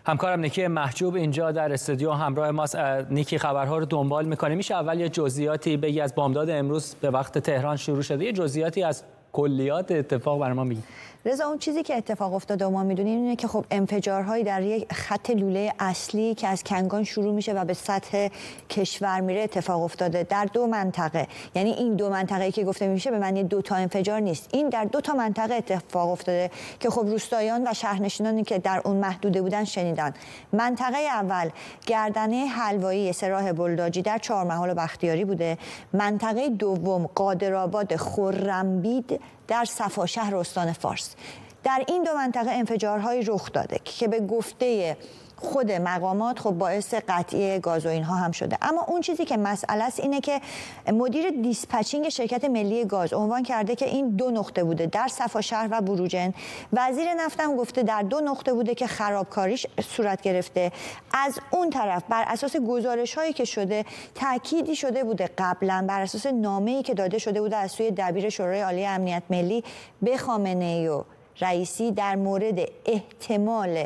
همکارم نیکی محجوب اینجا در استودیو همراه ماست. نیکی، خبرها رو دنبال میکنه، میشه اول یه جزئیاتی بگی از بامداد امروز به وقت تهران شروع شده، یه جزئیاتی از کلیات اتفاق برای ما بگی؟ رضا، اون چیزی که اتفاق افتاده و ما میدونیم اینه که خب انفجارهایی در یک خط لوله اصلی که از کنگان شروع میشه و به سطح کشور میره اتفاق افتاده در دو منطقه. یعنی این دو منطقه‌ای که گفته میشه به معنی دو تا انفجار نیست، این در دو تا منطقه اتفاق افتاده که خب روستاییان و شهرنشینانی که در اون محدوده بودن شنیدن. منطقه اول گردنه حلوایی سراح بلداجی در چهارمحال و بختیاری بوده. منطقه دوم قادرآباد خرمبید در صفاشهر استان فارس. در این دو منطقه انفجارهای رخ داده که به گفته خود مقامات خب باعث قطعی گاز و اینها هم شده. اما اون چیزی که مسئله است اینه که مدیر دیسپچینگ شرکت ملی گاز عنوان کرده که این دو نقطه بوده، در صفاشهر و بروجن. وزیر نفت هم گفته در دو نقطه بوده که خرابکاریش صورت گرفته. از اون طرف بر اساس گزارش هایی که شده تأکیدی شده بوده قبلا بر اساس نامه‌ای که داده شده بوده از سوی دبیر شورای عالی امنیت ملی به خامنه‌ای و رئیسی در مورد احتمال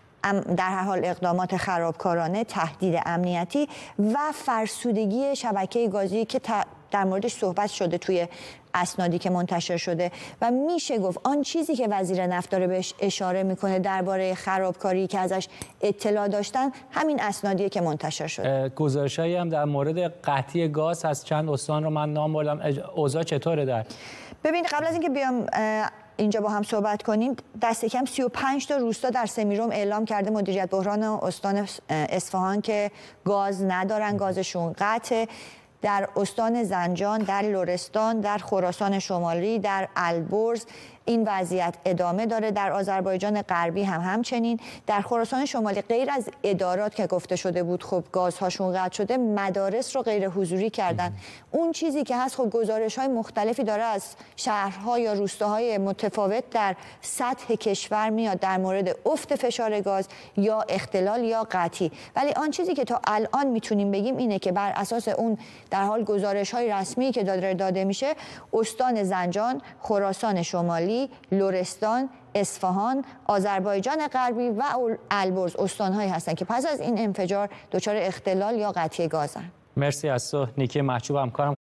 در هر حال اقدامات خرابکارانه، تهدید امنیتی و فرسودگی شبکه گازی که در موردش صحبت شده توی اسنادی که منتشر شده. و میشه گفت آن چیزی که وزیر نفت داره بهش اشاره میکنه درباره خرابکاری که ازش اطلاع داشتن همین اسنادیه که منتشر شده. گزارشایی هم در مورد قطعی گاز از چند استان رو من نام بردم. اوضاع چطوره در؟ ببین، قبل از اینکه بیام اینجا با هم صحبت کنیم، دست کم 35 تا روستا در سمیرم اعلام کرده مدیریت بحران استان اصفهان که گاز ندارن، گازشون قطعه. در استان زنجان، در لرستان، در خراسان شمالی، در البرز این وضعیت ادامه داره. در آذربایجان غربی هم همچنین. در خراسان شمالی غیر از ادارات که گفته شده بود خب گازهاشون قطع شده، مدارس رو غیر حضوری کردن. اون چیزی که هست خب گزارش‌های مختلفی داره از شهرها یا روستاهای متفاوت در سطح کشور میاد در مورد افت فشار گاز یا اختلال یا قطعی. ولی آن چیزی که تا الان میتونیم بگیم اینه که بر اساس اون در حال گزارش‌های رسمی که داده میشه، استان زنجان، خراسان شمالی، لرستان، اصفهان، آذربایجان غربی و البرز استان‌هایی هستند که پس از این انفجار دچار اختلال یا قطعی گازن. مرسی از تو نیکی محجوب، همکارم.